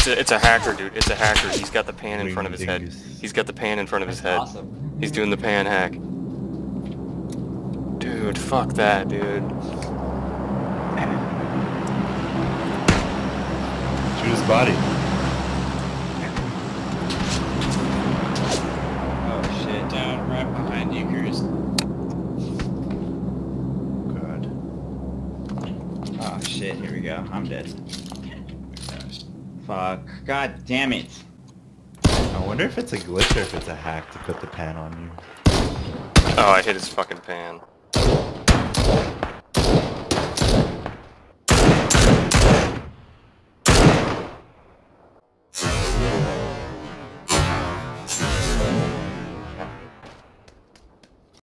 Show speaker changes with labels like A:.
A: It's a hacker, dude. It's a hacker. He's got the pan in front of his head. He's got the pan in front of his head.
B: Awesome.
A: He's doing the pan hack. Dude, fuck that, dude.
C: Shoot his body.
B: Oh shit, down right behind you, Cruz.
C: God.
B: Oh shit, here we go. I'm dead. Fuck. God damn it.
C: I wonder if it's a glitch or if it's a hack to put the pan on you.
A: Oh, I hit his fucking pan.